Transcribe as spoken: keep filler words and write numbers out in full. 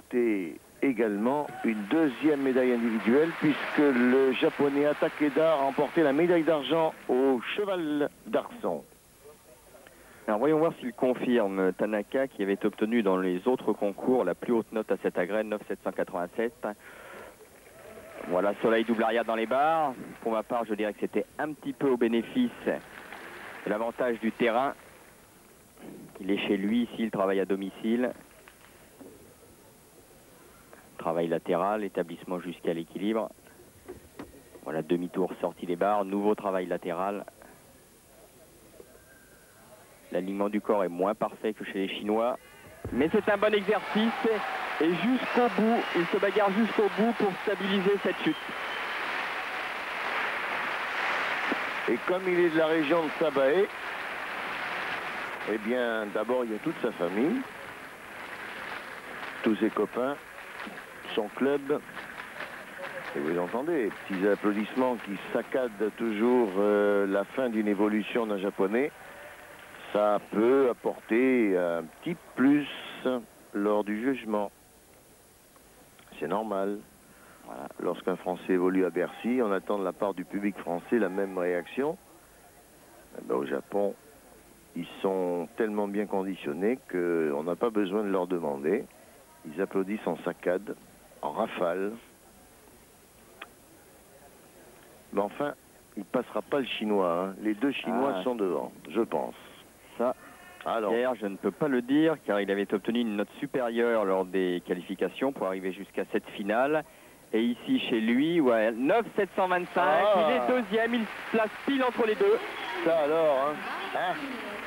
remporté également une deuxième médaille individuelle puisque le japonais Takeda a remporté la médaille d'argent au cheval d'Arçon. Alors voyons voir s'il confirme Tanaka qui avait obtenu dans les autres concours la plus haute note à cette agrène, neuf sept cent quatre-vingt-sept. Voilà, Soleil double arrière dans les barres. Pour ma part, je dirais que c'était un petit peu au bénéfice de l'avantage du terrain. Il est chez lui, ici, il travaille à domicile. Travail latéral, établissement jusqu'à l'équilibre. Voilà, demi-tour, sortie des barres, nouveau travail latéral. L'alignement du corps est moins parfait que chez les Chinois. Mais c'est un bon exercice. Et jusqu'au bout, il se bagarre jusqu'au bout pour stabiliser cette chute. Et comme il est de la région de Sabaé, eh bien, d'abord, il y a toute sa famille, tous ses copains, son club. Et vous entendez, petits applaudissements qui saccadent toujours euh, la fin d'une évolution d'un japonais. Ça peut apporter un petit plus lors du jugement. C'est normal. Voilà. Lorsqu'un Français évolue à Bercy, on attend de la part du public français la même réaction. Eh ben, au Japon, ils sont tellement bien conditionnés qu'on n'a pas besoin de leur demander. Ils applaudissent en saccade, en rafale. Mais enfin, il ne passera pas le chinois. Hein. Les deux Chinois ah. sont devant, je pense. Ça, alors, Pierre, je ne peux pas le dire, car il avait obtenu une note supérieure lors des qualifications pour arriver jusqu'à cette finale. Et ici, chez lui, ouais, neuf sept cent vingt-cinq, ah. il est deuxième, il se place pile entre les deux. Ça alors, hein, hein